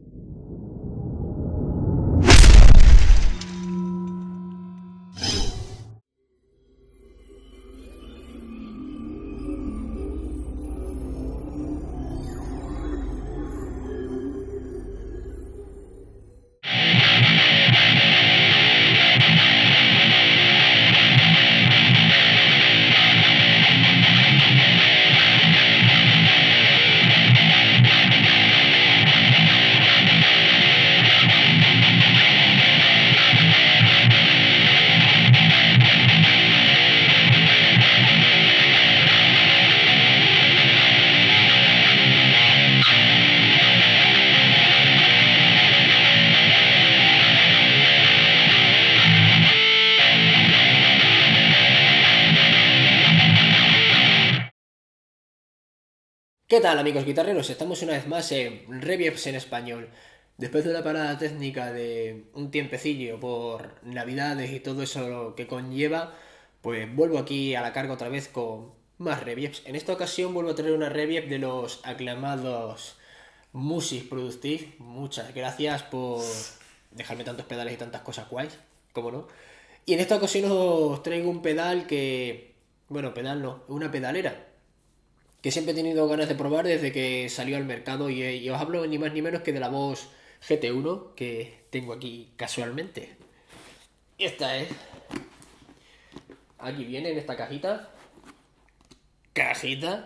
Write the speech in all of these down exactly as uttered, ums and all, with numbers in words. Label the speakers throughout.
Speaker 1: ¿Qué tal, amigos guitarreros? Estamos una vez más en Reviews en español. Después de una parada técnica de un tiempecillo por navidades y todo eso lo que conlleva, pues vuelvo aquí a la carga otra vez con más reviews. En esta ocasión vuelvo a traer una review de los aclamados Music Productive. Muchas gracias por dejarme tantos pedales y tantas cosas guays, como no. Y en esta ocasión os traigo un pedal que... Bueno, pedal no, una pedalera que siempre he tenido ganas de probar desde que salió al mercado y, y os hablo ni más ni menos que de la Boss G T uno que tengo aquí casualmente. Y esta es. Aquí viene en esta cajita. Cajita.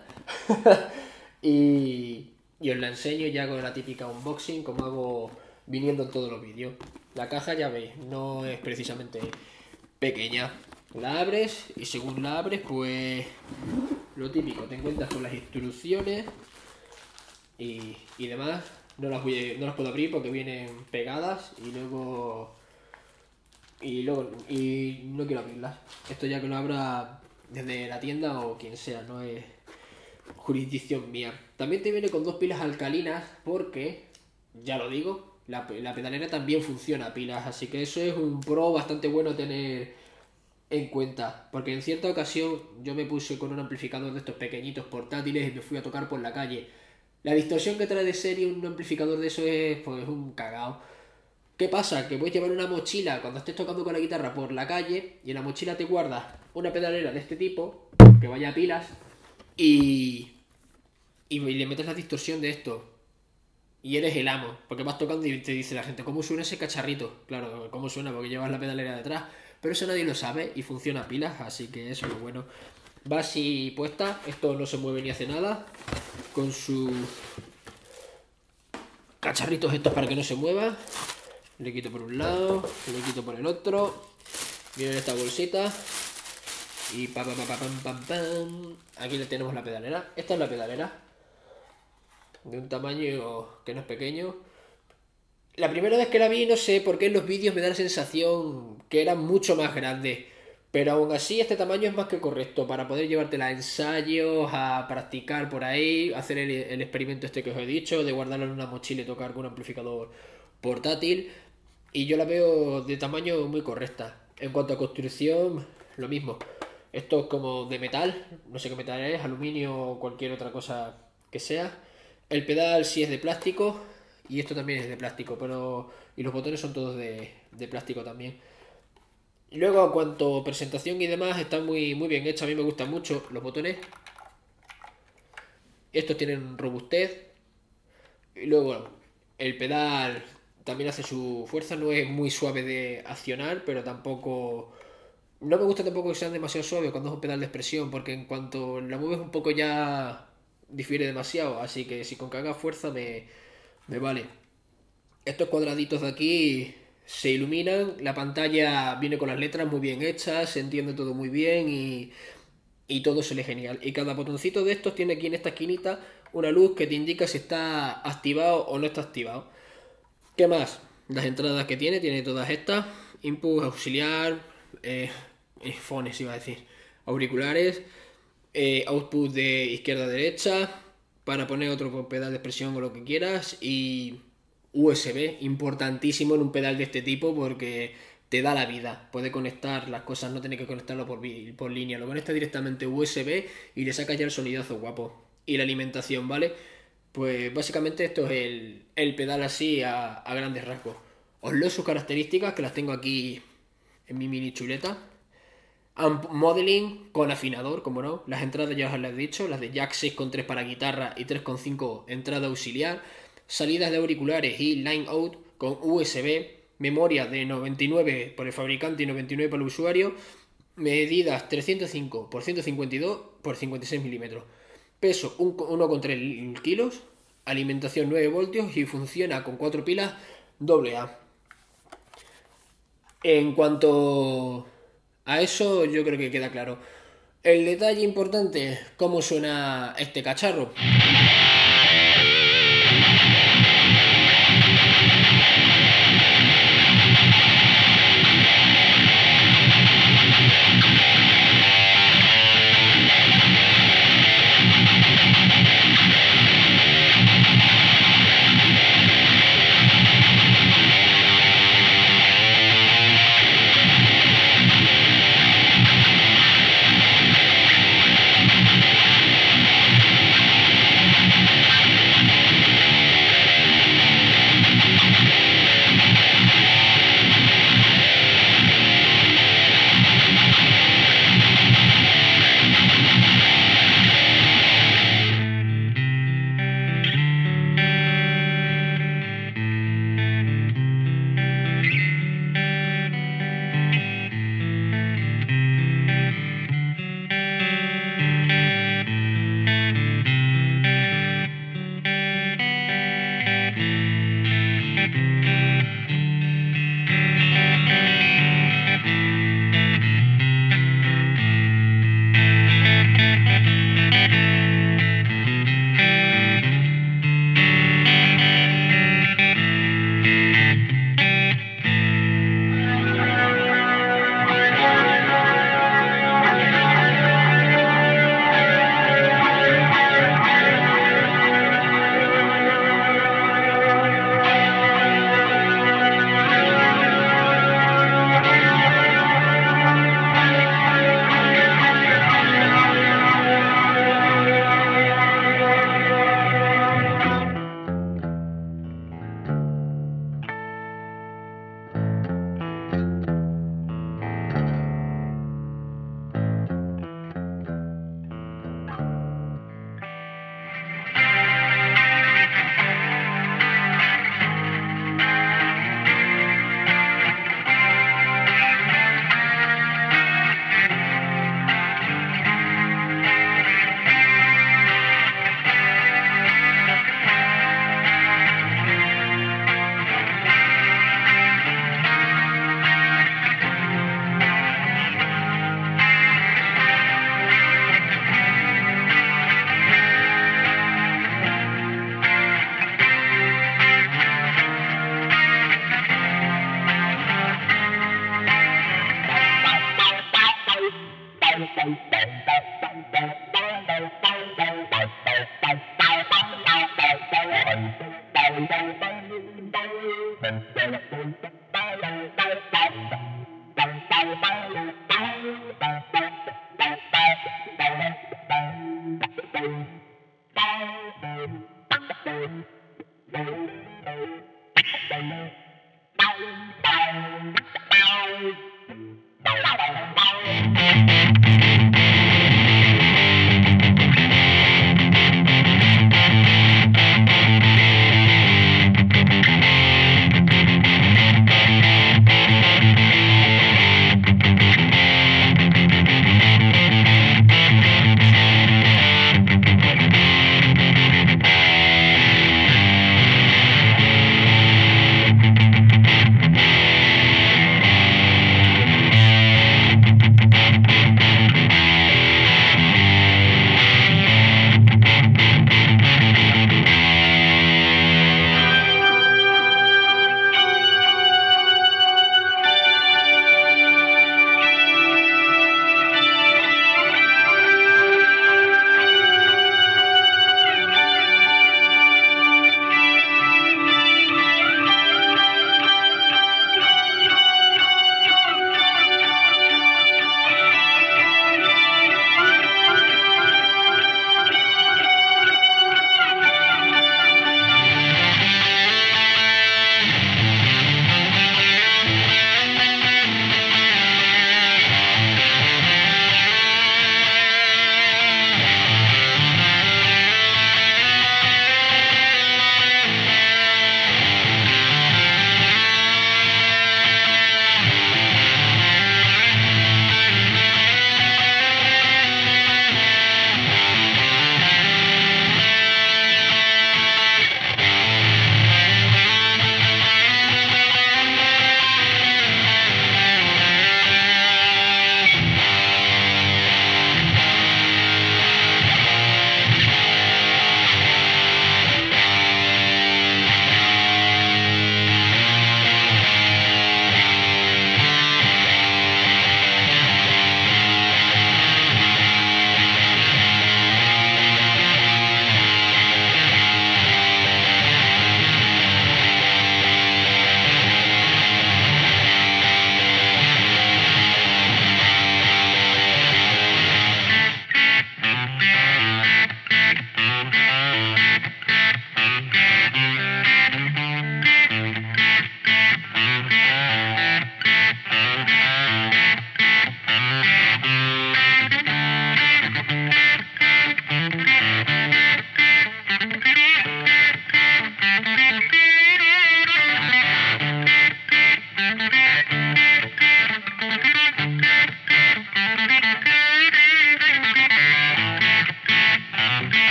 Speaker 1: y, y os la enseño ya con la típica unboxing como hago viniendo en todos los vídeos. La caja ya veis, no es precisamente pequeña. La abres y según la abres pues lo típico, te encuentras con las instrucciones y, y demás. No las, voy a, no las puedo abrir porque vienen pegadas y luego y luego y no quiero abrirlas. Esto ya que lo abra desde la tienda o quien sea, no es jurisdicción mía. También te viene con dos pilas alcalinas porque, ya lo digo, la, la pedalera también funciona a pilas, así que eso es un pro bastante bueno tener en cuenta, porque en cierta ocasión yo me puse con un amplificador de estos pequeñitos portátiles y me fui a tocar por la calle. La distorsión que trae de serie un amplificador de eso es pues un cagao. ¿Qué pasa? Que puedes llevar una mochila cuando estés tocando con la guitarra por la calle y en la mochila te guardas una pedalera de este tipo que vaya a pilas y, y le metes la distorsión de esto y eres el amo, porque vas tocando y te dice la gente, ¿cómo suena ese cacharrito? Claro, ¿cómo suena? Porque llevas la pedalera detrás. Pero eso nadie lo sabe y funciona a pilas, así que eso es lo bueno. Va así puesta, esto no se mueve ni hace nada. Con sus cacharritos estos para que no se mueva. Le quito por un lado, le quito por el otro. Viene en esta bolsita. Y pam, pam, pam, pam, pam, pam. Aquí le tenemos la pedalera. Esta es la pedalera. De un tamaño que no es pequeño. La primera vez que la vi, no sé por qué en los vídeos me da la sensación que era mucho más grande. Pero aún así este tamaño es más que correcto para poder llevártela a ensayos, a practicar por ahí, hacer el, el experimento este que os he dicho, de guardarlo en una mochila y tocar con un amplificador portátil. Y yo la veo de tamaño muy correcta. En cuanto a construcción, lo mismo. Esto es como de metal, no sé qué metal es, aluminio o cualquier otra cosa que sea. El pedal sí es de plástico. Y esto también es de plástico, pero... Y los botones son todos de, de plástico también. Y luego, en cuanto a presentación y demás, está muy, muy bien hecha. A mí me gustan mucho los botones. Estos tienen robustez. Y luego, el pedal también hace su fuerza. No es muy suave de accionar, pero tampoco... No me gusta tampoco que sean demasiado suaves cuando es un pedal de expresión, porque en cuanto la mueves un poco ya difiere demasiado. Así que si con que haga fuerza me... Me vale. Estos cuadraditos de aquí se iluminan. La pantalla viene con las letras muy bien hechas. Se entiende todo muy bien y, y todo se lee genial. Y cada botoncito de estos tiene aquí en esta esquinita una luz que te indica si está activado o no está activado. ¿Qué más? Las entradas que tiene, tiene todas estas. Input, auxiliar, eh, phones iba a decir. Auriculares, eh, output de izquierda a derecha, para poner otro pedal de expresión o lo que quieras, y U S B, importantísimo en un pedal de este tipo porque te da la vida. Puede conectar las cosas, no tiene que conectarlo por, por línea, lo conecta directamente U S B y le saca ya el sonidazo guapo. Y la alimentación, ¿vale? Pues básicamente esto es el, el pedal así a, a grandes rasgos. Os leo sus características, que las tengo aquí en mi mini chuleta. Amp modeling con afinador, como no. Las entradas ya os las he dicho, las de jack seis coma tres para guitarra y tres coma cinco entrada auxiliar. Salidas de auriculares y line out con U S B. Memoria de noventa y nueve por el fabricante y noventa y nueve por el usuario. Medidas trescientos cinco por ciento cincuenta y dos por cincuenta y seis milímetros. Peso uno coma tres kilos. Alimentación nueve voltios y funciona con cuatro pilas doble A. En cuanto a eso, yo creo que queda claro. El detalle importante, cómo suena este cacharro.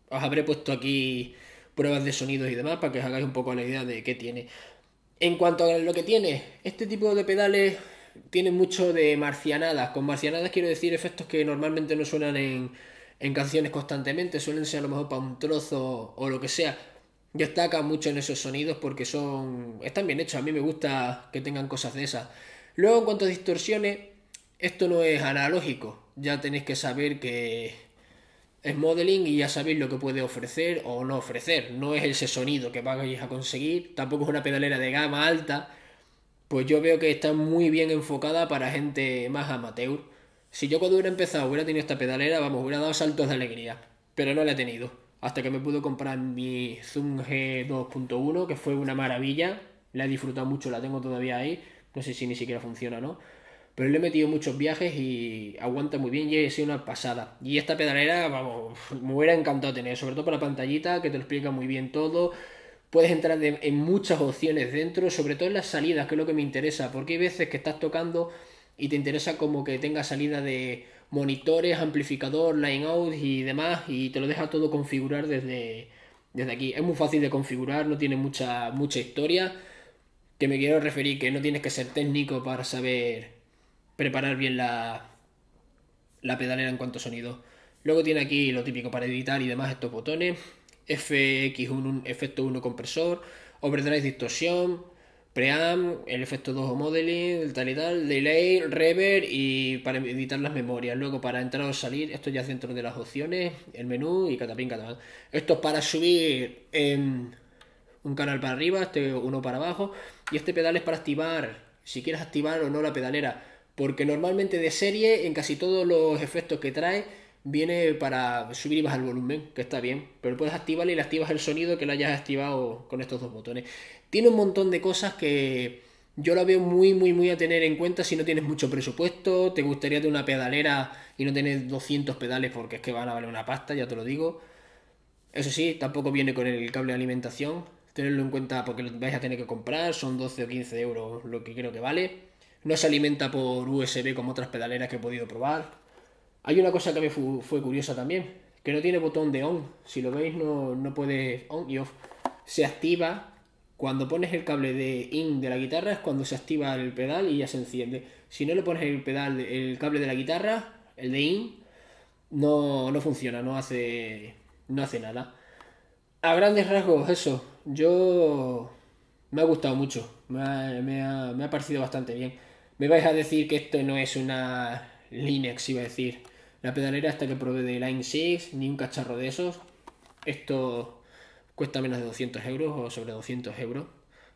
Speaker 1: Os habré puesto aquí pruebas de sonidos y demás para que os hagáis un poco la idea de qué tiene. En cuanto a lo que tiene, este tipo de pedales tiene mucho de marcianadas. Con marcianadas quiero decir efectos que normalmente no suenan en, en canciones constantemente, suelen ser a lo mejor para un trozo o lo que sea. Destaca mucho en esos sonidos porque son están bien hechos. A mí me gusta que tengan cosas de esas. Luego, en cuanto a distorsiones, esto no es analógico. Ya tenéis que saber que es modeling y ya sabéis lo que puede ofrecer o no ofrecer. No es ese sonido que vais a conseguir. Tampoco es una pedalera de gama alta. Pues yo veo que está muy bien enfocada para gente más amateur. Si yo cuando hubiera empezado hubiera tenido esta pedalera, vamos, hubiera dado saltos de alegría. Pero no la he tenido. Hasta que me pude comprar mi Zoom G dos punto uno, que fue una maravilla. La he disfrutado mucho, la tengo todavía ahí. No sé si ni siquiera funciona o no. Pero le he metido muchos viajes y aguanta muy bien y ha sido una pasada. Y esta pedalera, vamos, me hubiera encantado tener, sobre todo por la pantallita, que te lo explica muy bien todo. Puedes entrar de- en muchas opciones dentro, sobre todo en las salidas, que es lo que me interesa, porque hay veces que estás tocando y te interesa como que tenga salida de monitores, amplificador, line out y demás, y te lo deja todo configurar desde, desde aquí. Es muy fácil de configurar, no tiene mucha, mucha historia, que me quiero referir que no tienes que ser técnico para saber preparar bien la, la pedalera en cuanto a sonido. Luego tiene aquí lo típico para editar y demás, estos botones. F X uno, efecto uno compresor, overdrive distorsión, preamp, el efecto dos modeling, tal y tal, delay, reverb y para editar las memorias. Luego para entrar o salir, esto ya es dentro de las opciones, el menú y catapín catapán. Esto es para subir em, un canal para arriba, este uno para abajo. Y este pedal es para activar, si quieres activar o no la pedalera. Porque normalmente de serie, en casi todos los efectos que trae, viene para subir y bajar el volumen, que está bien. Pero puedes activarle y le activas el sonido que lo hayas activado con estos dos botones. Tiene un montón de cosas que yo la veo muy, muy, muy a tener en cuenta si no tienes mucho presupuesto, te gustaría tener una pedalera y no tener doscientos pedales porque es que van a valer una pasta, ya te lo digo. Eso sí, tampoco viene con el cable de alimentación. Tenerlo en cuenta porque lo vais a tener que comprar. Son doce o quince euros lo que creo que vale. No se alimenta por U S B como otras pedaleras que he podido probar. Hay una cosa que me fu- fue curiosa también. Que no tiene botón de on. Si lo veis no, no puede on y off. Se activa cuando pones el cable de in de la guitarra. Es cuando se activa el pedal y ya se enciende. Si no le pones el pedal, el cable de la guitarra, el de in, no, no funciona, no hace, no hace nada. A grandes rasgos, eso. Yo me ha gustado mucho. Me ha, me ha- me ha parecido bastante bien. Me vais a decir que esto no es una Linux, iba a decir. La pedalera esta que probé de Line seis, ni un cacharro de esos. Esto cuesta menos de doscientos euros o sobre doscientos euros.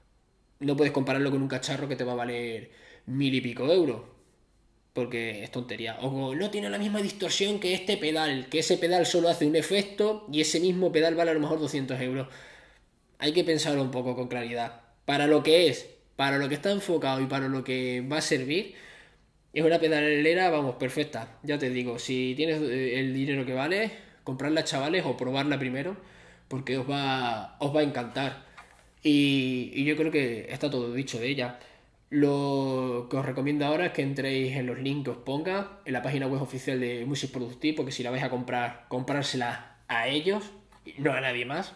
Speaker 1: No puedes compararlo con un cacharro que te va a valer mil y pico euros. Porque es tontería. O no tiene la misma distorsión que este pedal. Que ese pedal solo hace un efecto y ese mismo pedal vale a lo mejor doscientos euros. Hay que pensarlo un poco con claridad. Para lo que es, para lo que está enfocado y para lo que va a servir, es una pedalera, vamos, perfecta. Ya te digo, si tienes eh, el dinero que vale, comprarla, chavales, o probarla primero, porque os va, os va a encantar. Y, y yo creo que está todo dicho de ella. Lo que os recomiendo ahora es que entréis en los links que os ponga en la página web oficial de Music Productive, porque si la vais a comprar, comprársela a ellos, y no a nadie más.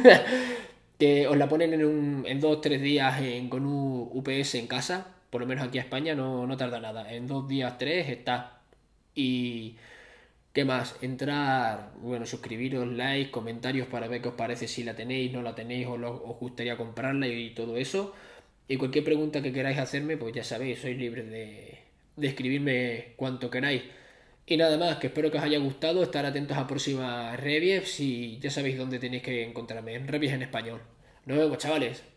Speaker 1: Que os la ponen en, un, en dos o tres días en- con un U P S en casa, por lo menos aquí a España no, no tarda nada. En dos días, tres está. Y ¿qué más? Entrar, bueno, suscribiros, like, comentarios para ver qué os parece, si la tenéis, no la tenéis o lo- os gustaría comprarla y todo eso. Y cualquier pregunta que queráis hacerme, pues ya sabéis, sois libres de, de escribirme cuanto queráis. Y nada más, que espero que os haya gustado, estar atentos a próximas reviews y ya sabéis dónde tenéis que encontrarme, en reviews en español. Nos vemos, chavales.